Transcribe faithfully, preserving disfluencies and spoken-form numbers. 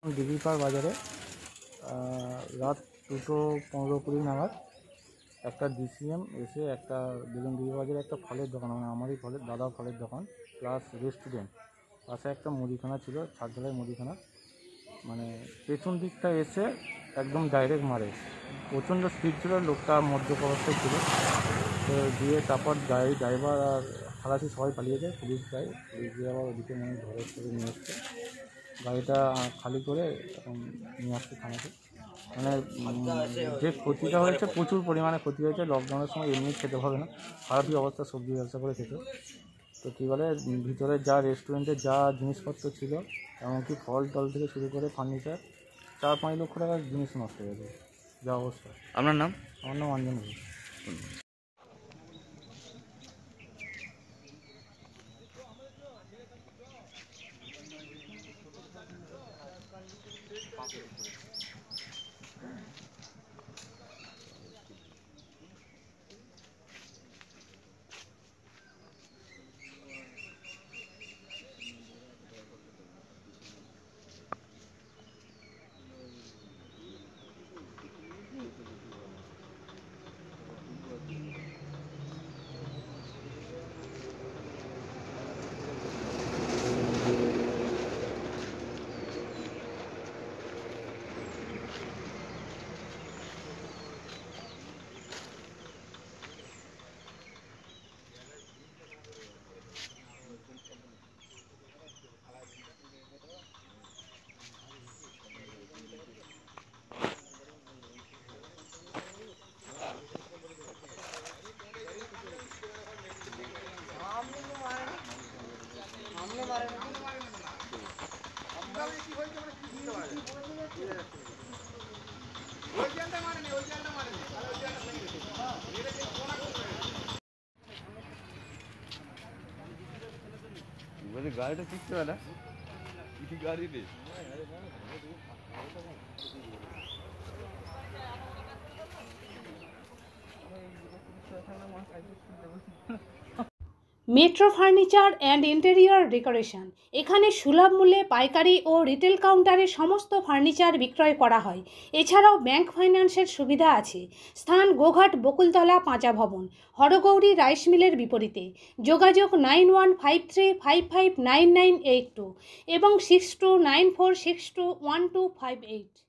দিঘিপাড় বাজারে রাত দুটো পনেরো কুড়ি নাগাদ একটা ডিসিএম এসে একটা বেগুন দিঘি বাজারে একটা ফলের দোকান, মানে আমারই ফলের দাদা ফলের দোকান প্লাস রেস্টুরেন্ট, পাশে একটা মুদিখানা ছিল, ছাদঢালাই মুদিখানা, মানে পেছন দিকটা এসে একদম ডাইরেক্ট মারে। প্রচণ্ড স্পিড ছিল, লোকটা মধ্যপ্রবস্থায় ছিল। তো দিয়ে তারপর গাড়ি ড্রাইভার আর খালাসি সবাই পালিয়ে যায়, পুলিশ যায়, পুলিশ দিয়ে আবার ওদিকে মানে ধরে করে নিয়ে এসছে, গাড়িটা খালি করে এখন নিয়ে আসছে থানাতে। মানে যে ক্ষতিটা হয়েছে, প্রচুর পরিমাণে ক্ষতি হয়েছে। লকডাউনের সময় এমনি খেতে হবে না, খারাপই অবস্থা, সবজি ব্যবসা করে খেতে। তো কী বলে, ভিতরে যা রেস্টুরেন্টে যা জিনিসপত্র ছিল, এমনকি ফল টল থেকে শুরু করে ফার্নিচার, চার পাঁচ লক্ষ টাকার জিনিস নষ্ট হয়ে গেছে যা অবস্থা। আপনার নাম? আমার নাম অঞ্জন ঘোষ। গাড়িটা শিখতে হবে না, গাড়ি নেই। Metro furniture and interior decoration. এখানে সুলভ মূল্যে পাইকারি ও রিটেল কাউন্টারে সমস্ত ফার্নিচার বিক্রয় করা হয়। এছাড়াও ব্যাংক ফাইন্যান্সের সুবিধা আছে। স্থান গোঘাট বকুলতলা পাঁচা ভবন, হরগৌরী রাইস মিলের বিপরীতে। যোগাযোগ nine one five three five five nine nine eight two এবং six two nine four six two one two five eight.